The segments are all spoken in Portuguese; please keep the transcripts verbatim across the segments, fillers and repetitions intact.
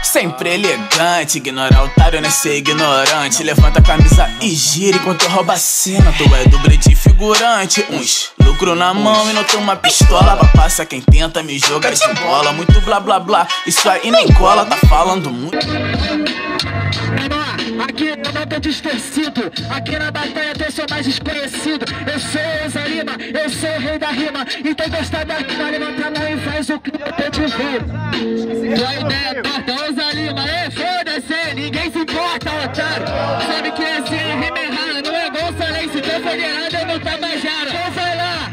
Sempre elegante, ignorar otário, né, ser ignorante. Levanta a camisa e gira enquanto eu roubo a cena. Tu é dublê de figurante. Uns lucro na mão e não tem uma pistola pra passar quem tenta me jogar de bola. Muito blá blá blá, isso aí nem cola, tá falando muito. Aqui eu não tô distorcido, aqui na batalha eu sou mais desconhecido. Eu sou Ousa Lima, eu sou o rei da rima. Então gostar da rima, levanta a mão e faz o que eu tô te vendo. Tua ideia torta, Ousa Lima, é foda-se, ninguém se importa, otário. Sabe que assim a rima errada, não é Gonçalves, se tô federado eu não Tabajara. Então vai lá,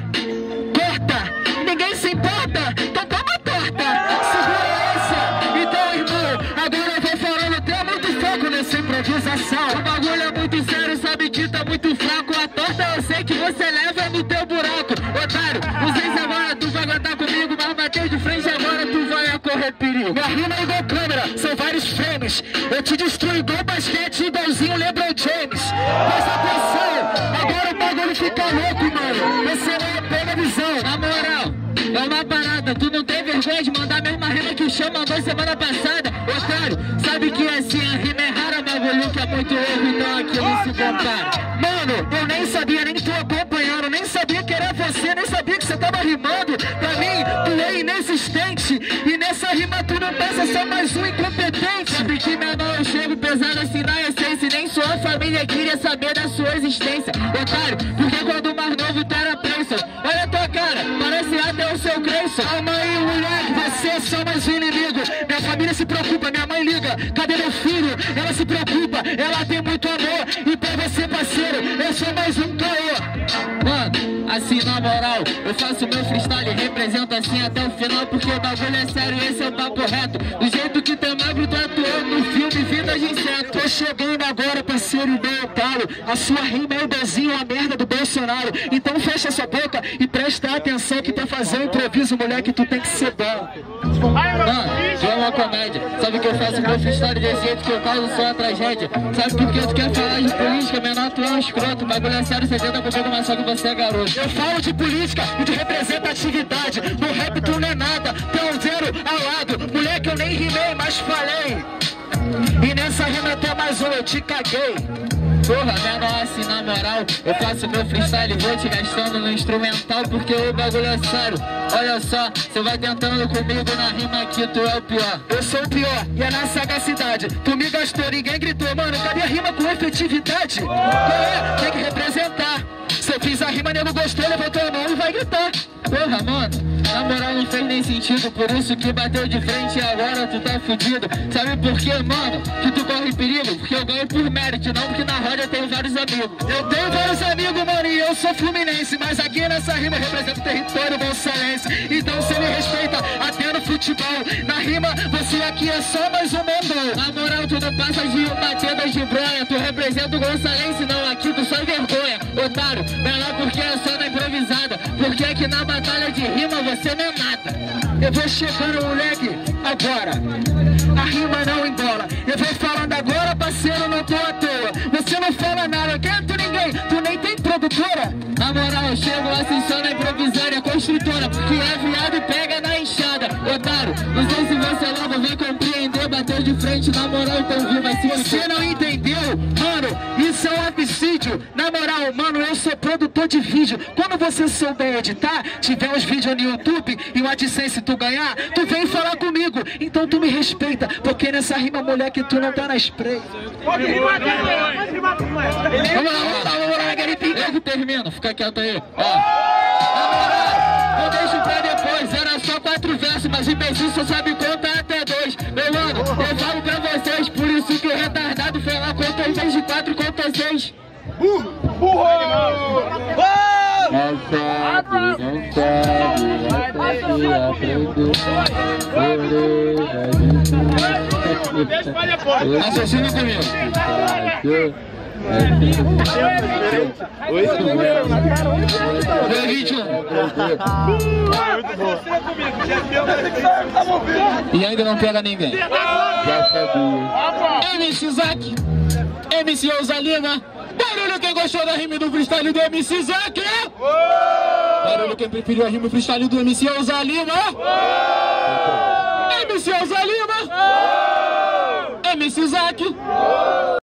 corta, ninguém se importa, então toma torta. Segura essa, então irmão, agora eu vou falando, tem muito foco nessa improvisação. O bagulho é muito sério, sabe que tá muito fraco. A torta eu sei que você leva no teu buraco. Otário, não sei se agora tu vai aguentar comigo, mas bater de frente agora tu vai correr perigo. Minha rima é igual câmera, são vários frames. Eu te destruo igual basquete, igualzinho LeBron James. Presta atenção, agora o bagulho fica louco, mano. Você não pega a visão. Na moral, é uma parada, tu não tem vergonha de mandar a mesma rima que o Chão mandou semana passada. Otário, sabe que assim a rima é rara, bagulho que é muito erro, então aqui não se compara. Mano, eu nem sabia, nem tô acompanhando, nem sabia que era você, nem sabia que você tava rimando. Pra mim, tu é inexistente, e nessa rima tu não passa, só mais um incompetente. Sabe que menor eu chego pesado assim na essência, e nem sua família queria saber da sua existência. Otário, porque quando o mais novo tá na prensa, olha a tua cara, parece até o seu Creyson. Calma aí, moleque, você é só mais um inimigo. Minha família se preocupa, minha mãe liga, cadê meu filho? Ela se preocupa, ela tem muito amor. E pra você, parceiro, eu sou mais um caô. Mano, assim na moral, eu faço meu freestyle e represento assim até o final, porque o bagulho é sério, esse é o papo reto. Do jeito que teu magro tá atuando no filme Vida de Inseto. Tô chegando agora, parceiro, igual o Paulo. A sua rima é igualzinho a merda do Bolsonaro. Então fecha sua boca e presta atenção que pra fazer um improviso, moleque, tu tem que ser bom. Mano, já é uma comédia. Sabe que eu faço meu freestyle desse jeito que eu causo só a tragédia. Sabe por que tu quer falar de política? Menor, tu é um escroto. O bagulho é sério, você tenta comigo, mas só que você é garoto. Eu falo de política e de representatividade. No rap tu não é nada, tu é um zero ao lado. Moleque, eu nem rimei, mas falei. E nessa rima até mais um, eu te caguei. Porra, menor, assim na moral, eu faço meu freestyle e vou te gastando no instrumental, porque o bagulho é sério. Olha só, você vai tentando comigo na rima aqui, tu é o pior. Eu sou o pior, e é na sagacidade. Tu me gastou, ninguém gritou, mano, cadê a rima com efetividade? Qual é? Tem que representar. Se eu fiz a rima, nego gostou, levantou a mão e vai gritar. Porra, mano, na moral não fez nem sentido, por isso que bateu de frente e agora tu tá fudido. Sabe por quê, mano, que tu corre perigo? Porque eu ganho por mérito, não porque na roda eu tenho vários amigos. Eu tenho vários amigos, mano, e eu sou fluminense, mas aqui nessa rima eu represento o território bolsalense. Então você me respeita até no futebol. Na rima, você aqui é só mais um mandou. Na moral, tu não passa de uma tenda de bronha. Tu representa o gonçalense, não, aqui tu só vergonha. Otário, melhor porque é só na improvisada, porque aqui na batalha de rima você não é nada. Eu vou chegando, moleque, agora. A rima não embola. Eu vou falando agora, parceiro, não tô à toa. Você não fala nada, eu quero ninguém, tu nem tem produtora. Na moral, eu chego assim só na improvisória construtora, porque é viado e pega na enxada. Otário, não sei se você logo vai compreender. Bateu de frente, na moral, então viu, vai se você não entendeu, mano, isso é um absídio. Na moral, mano, eu sou produtor de vídeo. Quando você souber editar, tiver uns vídeos no YouTube e o AdSense tu ganhar, tu vem falar comigo. Então tu me respeita, porque nessa rima, moleque, tu não tá na spray. Pode rimar, pode rimar com essa. Vamos lá, vamos lá, vamos lá, Garipi. Eu que termino, fica quieto aí. Ó, na moral, não deixo pra depois. Era só quatro versos, mas imbecil só sabe contar até dois. Meu mano, eu falo pra vocês, por isso que o retardado foi lá, conta em vez de quatro, conta seis. Burro! Burro! Não sabe, não sabe, aprendeu. Assassino comigo. Oi, tudo bem? E ainda não pega ninguém. Já sabia. M C Zack, M C Ousa Lima. Barulho quem gostou da rima do freestyle do M C Zack. Barulho quem preferiu a rima freestyle do M C Ousa Lima. M C Ousa Lima. M C Zack.